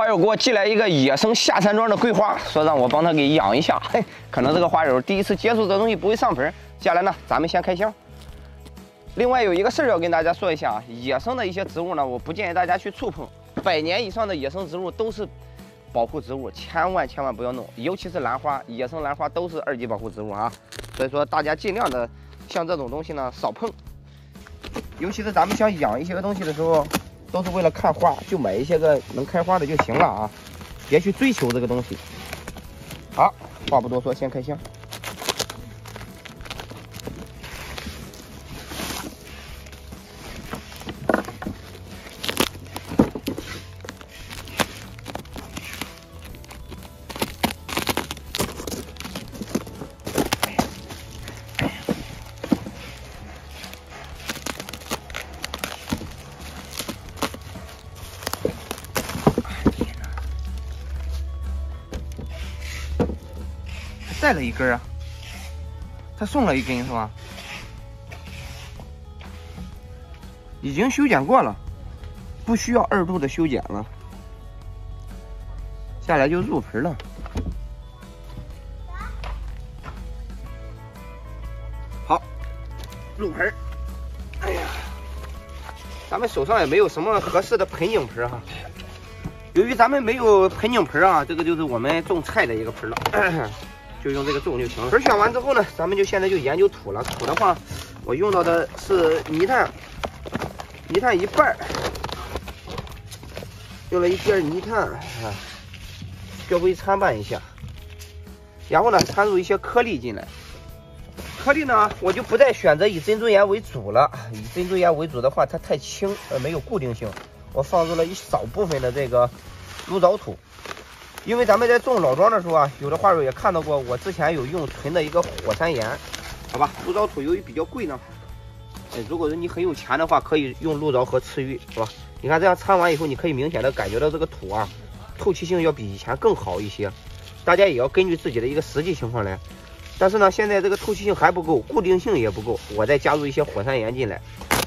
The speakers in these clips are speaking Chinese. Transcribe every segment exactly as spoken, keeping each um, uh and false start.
花友给我寄来一个野生下山庄的桂花，说让我帮他给养一下。嘿，可能这个花友第一次接触这东西不会上盆。接下来呢，咱们先开箱。另外有一个事儿要跟大家说一下啊，野生的一些植物呢，我不建议大家去触碰。百年以上的野生植物都是保护植物，千万千万不要弄，尤其是兰花，野生兰花都是二级保护植物啊。所以说大家尽量的像这种东西呢少碰，尤其是咱们想养一些个东西的时候。 都是为了看花，就买一些个能开花的就行了啊，别去追求这个东西。好，话不多说，先开箱。带了一根啊，他送了一根是吧？已经修剪过了，不需要二度的修剪了。下来就入盆了。好，入盆。哎呀，咱们手上也没有什么合适的盆景盆哈。由于咱们没有盆景盆啊，这个就是我们种菜的一个盆了。就用这个种就行了。盆选完之后呢，咱们就现在就研究土了。土的话，我用到的是泥炭，泥炭一半，用了一点泥炭啊，稍微参半一下，然后呢掺入一些颗粒进来。颗粒呢，我就不再选择以珍珠岩为主了。以珍珠岩为主的话，它太轻，呃，没有固定性。我放入了一少部分的这个鹿藻土。 因为咱们在种老庄的时候啊，有的花友也看到过，我之前有用纯的一个火山岩，好吧？鹿藻土由于比较贵呢，哎，如果说你很有钱的话，可以用鹿藻和赤玉，是吧？你看这样掺完以后，你可以明显的感觉到这个土啊，透气性要比以前更好一些。大家也要根据自己的一个实际情况来。但是呢，现在这个透气性还不够，固定性也不够，我再加入一些火山岩进来。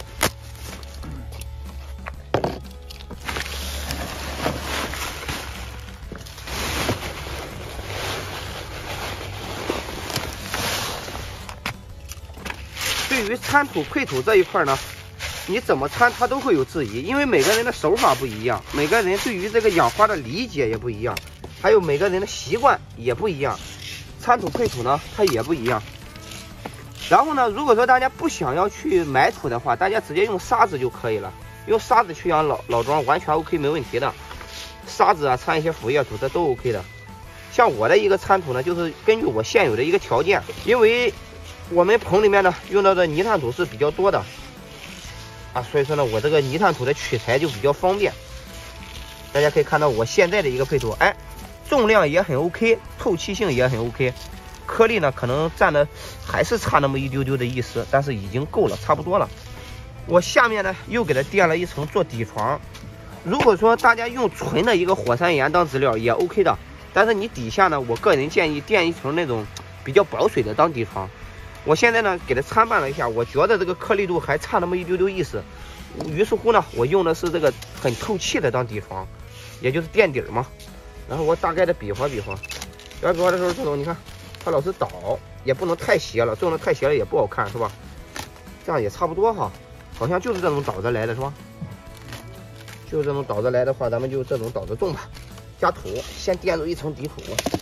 对于掺土配土这一块呢，你怎么掺它都会有质疑，因为每个人的手法不一样，每个人对于这个养花的理解也不一样，还有每个人的习惯也不一样，掺土配土呢它也不一样。然后呢，如果说大家不想要去买土的话，大家直接用沙子就可以了，用沙子去养老老庄完全 OK 没问题的，沙子啊掺一些腐叶土这都 OK 的。像我的一个掺土呢，就是根据我现有的一个条件，因为 我们棚里面呢用到的泥炭土是比较多的啊，所以说呢，我这个泥炭土的取材就比较方便。大家可以看到我现在的一个配土，哎，重量也很 OK， 透气性也很 OK， 颗粒呢可能占的还是差那么一丢丢的意思，但是已经够了，差不多了。我下面呢又给它垫了一层做底床。如果说大家用纯的一个火山岩当质料也 OK 的，但是你底下呢，我个人建议垫一层那种比较保水的当底床。 我现在呢给它参半了一下，我觉得这个颗粒度还差那么一丢丢意思，于是乎呢，我用的是这个很透气的当底床，也就是垫底嘛。然后我大概的比划比划，比划比划的时候，这种你看它老是倒，也不能太斜了，种的太斜了也不好看，是吧？这样也差不多哈，好像就是这种倒着来的是吧？就是这种倒着来的话，咱们就这种倒着种吧。加土，先垫入一层底土。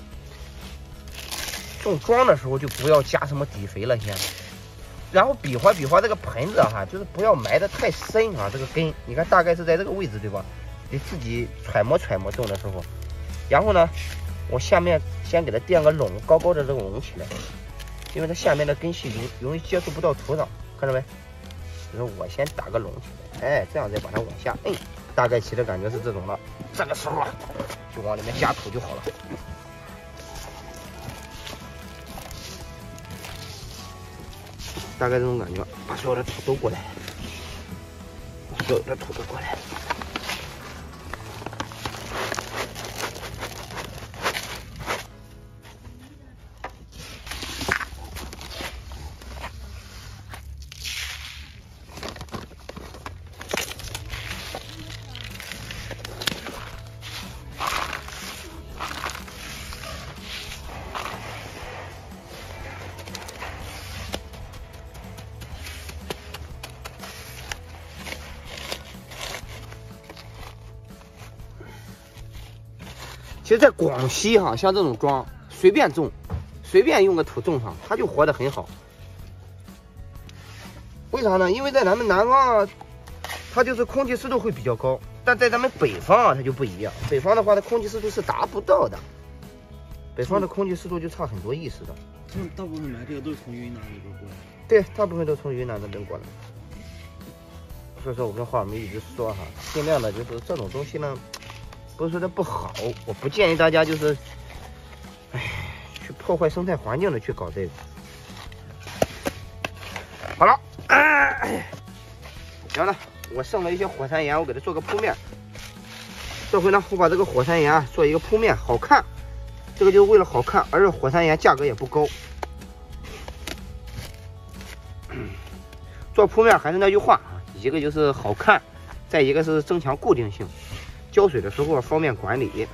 种庄的时候就不要加什么底肥了，先，然后比划比划这个盆子哈，就是不要埋得太深啊，这个根，你看大概是在这个位置对吧？得自己揣摩揣摩种的时候。然后呢，我下面先给它垫个垄，高高的这个垄起来，因为它下面的根系容容易接触不到土壤，看着没？就是我先打个垄起来，哎，这样再把它往下摁，大概其的感觉是这种的。这个时候啊，就往里面加土就好了。 大概这种感觉，把所有的土都过来，所有的土都过来。 其实，在广西哈、啊，像这种庄随便种，随便用个土种上，它就活得很好。为啥呢？因为在咱们南方啊，它就是空气湿度会比较高，但在咱们北方啊，它就不一样。北方的话，它空气湿度是达不到的。北方的空气湿度就差很多意思的。 他们大部分买这个都是从云南那边过来。 对，大部分都从云南那边过来。所以说，我跟花友们一直说哈，尽量的就是这种东西呢，不是说它不好，我不建议大家就是，哎，去破坏生态环境的去搞这个。好了。哎，然后呢，我剩了一些火山岩，我给它做个铺面。这回呢，我把这个火山岩啊做一个铺面，好看。这个就是为了好看，而且火山岩价格也不高。做铺面还是那句话啊，一个就是好看，再一个是增强固定性，浇水的时候方便管理。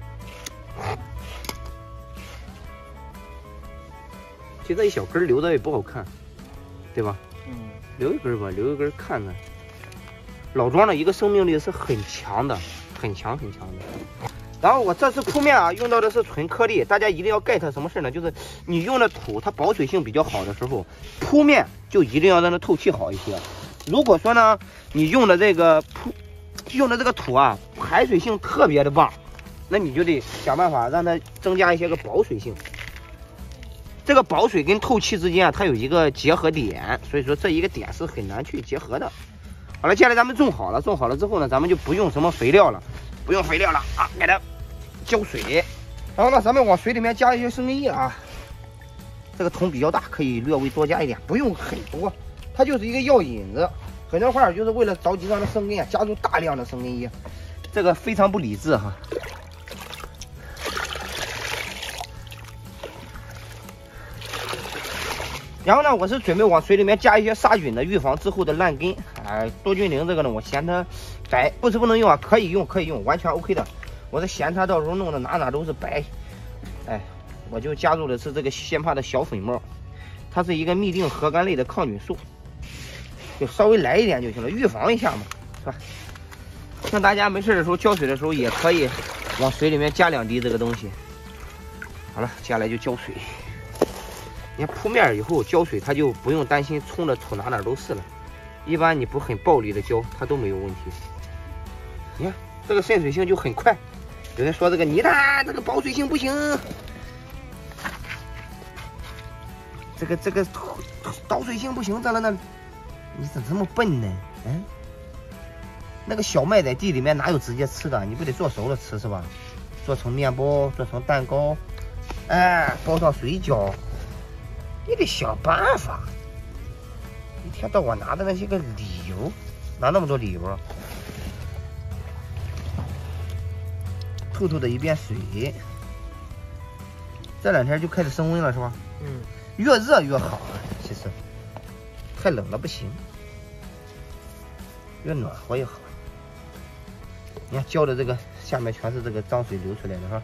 其实这一小根留着也不好看，对吧？ 嗯， 留一根吧，留一根看着。老庄的一个生命力是很强的，很强很强的。然后我这次铺面啊，用到的是纯颗粒，大家一定要 get 什么事呢？就是你用的土它保水性比较好的时候，铺面就一定要让它透气好一些。如果说呢，你用的这个铺用的这个土啊，排水性特别的棒，那你就得想办法让它增加一些个保水性。这个保水跟透气之间啊，它有一个结合点，所以说这一个点是很难去结合的。好了，接下来咱们种好了，种好了之后呢，咱们就不用什么肥料了，不用肥料了啊，给它浇水。然后呢，咱们往水里面加一些生根液啊。这个桶比较大，可以略微多加一点，不用很多，它就是一个药引子。很多花友就是为了着急让它生根啊，加入大量的生根液，这个非常不理智哈。然后呢，我是准备往水里面加一些杀菌的，预防之后的烂根。哎、呃，多菌灵这个呢，我嫌它白，不是不能用啊，可以用，可以用，完全 OK 的。我是嫌它到时候弄得哪哪都是白，哎，我就加入的是这个鲜帕的小粉末，它是一个嘧啶核苷类的抗菌素，就稍微来一点就行了，预防一下嘛，是吧？像大家没事的时候浇水的时候，也可以往水里面加两滴这个东西。好了，接下来就浇水。你看铺面以后浇水，它就不用担心冲的土哪哪都是了。一般你不很暴力的浇，它都没有问题。你看这个渗水性就很快。有人说这个泥炭这个保水性不行，这个这个导水性不行，咋了呢？你怎么这么笨呢？嗯，那个小麦在地里面哪有直接吃的？你不得做熟了吃是吧？做成面包，做成蛋糕，哎，包上水饺。你得想办法，一天到晚拿的那些个理由，拿那么多理由啊！透透的一遍水，这两天就开始升温了是吧？嗯，越热越好啊，其实太冷了不行，越暖和越好。你看浇的这个下面全是这个脏水流出来的哈。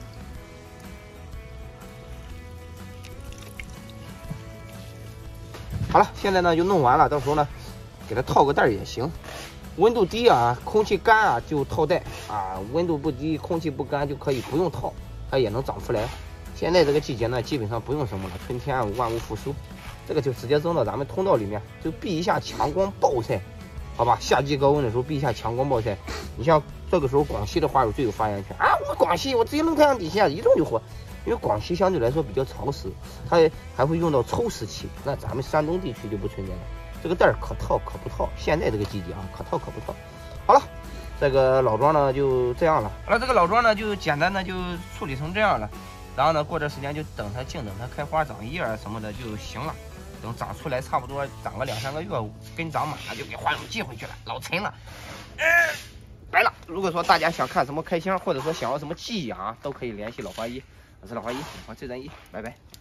好了，现在呢就弄完了，到时候呢给它套个袋也行。温度低啊，空气干啊就套袋啊；温度不低，空气不干就可以不用套，它也能长出来。现在这个季节呢，基本上不用什么了，春天万物复苏，这个就直接扔到咱们通道里面，就避一下强光暴晒，好吧？夏季高温的时候避一下强光暴晒。你像这个时候广西的花友最有发言权啊！我广西我直接扔太阳底下一种就活。因为广西相对来说比较潮湿，它还会用到抽湿器，那咱们山东地区就不存在了。这个袋儿可套可不套，现在这个季节啊，可套可不套。好了，这个老庄呢就这样了。好了，这个老庄呢就简单的就处理成这样了。然后呢，过段时间就等它静等它开花长叶什么的就行了。等长出来差不多长个两三个月，根长满了就给花友寄回去了，老沉了。呃白了。如果说大家想看什么开箱，或者说想要什么寄养，都可以联系老花一。我是老花一，我这咱一，拜拜。